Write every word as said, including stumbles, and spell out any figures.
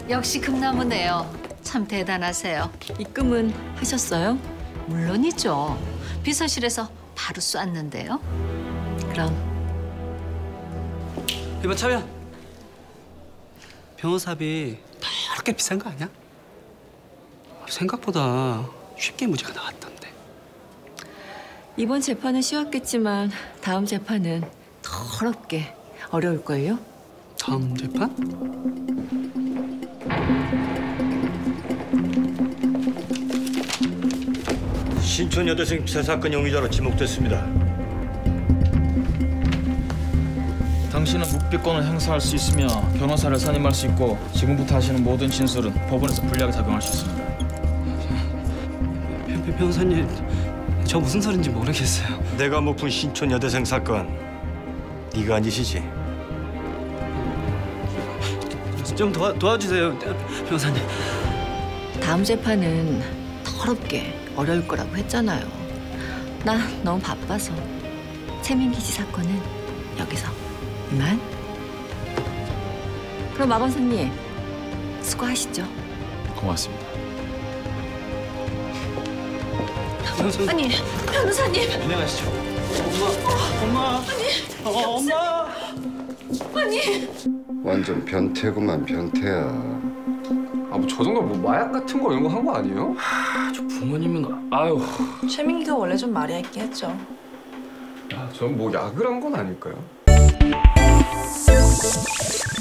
역시 금나무네요. 참 대단하세요. 입금은 하셨어요? 물론이죠. 비서실에서 바로 쐈는데요. 그럼 이번 차면 변호사비 더럽게 비싼 거 아니야? 생각보다 쉽게 무죄가 나왔던데. 이번 재판은 쉬웠겠지만 다음 재판은 더럽게 어려울걸요? 다음 재판? 신촌 여대생 피살 사건 용의자로 지목됐습니다. 당신은 묵비권을 행사할 수 있으며 변호사를 선임할 수 있고 지금부터 하시는 모든 진술은 법원에서 불리하게 작용할 수 있습니다. 변, 변, 변호사님, 저 무슨 소린지 모르겠어요. 내가 못 푼 신촌 여대생 사건 네가 한 짓이지. 좀 도와, 도와주세요, 변호사님. 다음 재판은 더럽게 어려울 거라고 했잖아요. 나 너무 바빠서 최민기 씨 사건은 여기서 이만. 그럼 마 판사님 수고하시죠. 고맙습니다. 변호사님. 아니 변호사님. 진행하시죠. 엄마, 엄마, 어, 엄마. 아니. 완전 변태구만, 변태야. 아, 뭐 저 정도 뭐 마약 같은 거 이런 거 한 거 아니에요? 아, 저 부모님은 아유. 최민기가 원래 좀 말이 있긴 했죠. 야, 전 뭐 약을 한 건 아닐까요?